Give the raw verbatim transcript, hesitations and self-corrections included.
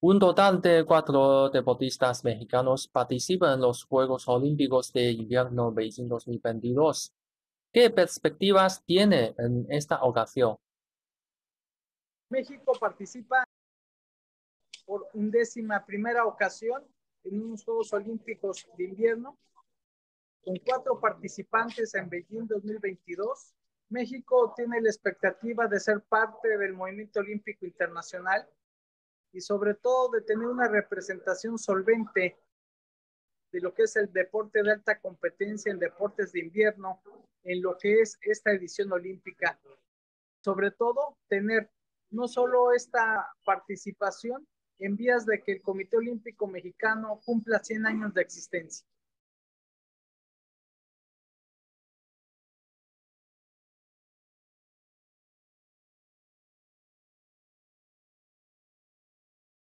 Un total de cuatro deportistas mexicanos participan en los Juegos Olímpicos de Invierno Beijing dos mil veintidós. ¿Qué perspectivas tiene en esta ocasión? México participa por undécima primera ocasión en unos Juegos Olímpicos de Invierno, con cuatro participantes en Beijing dos mil veintidós. México tiene la expectativa de ser parte del movimiento olímpico internacional y sobre todo de tener una representación solvente de lo que es el deporte de alta competencia en deportes de invierno, en lo que es esta edición olímpica. Sobre todo, tener no solo esta participación en vías de que el Comité Olímpico Mexicano cumpla cien años de existencia.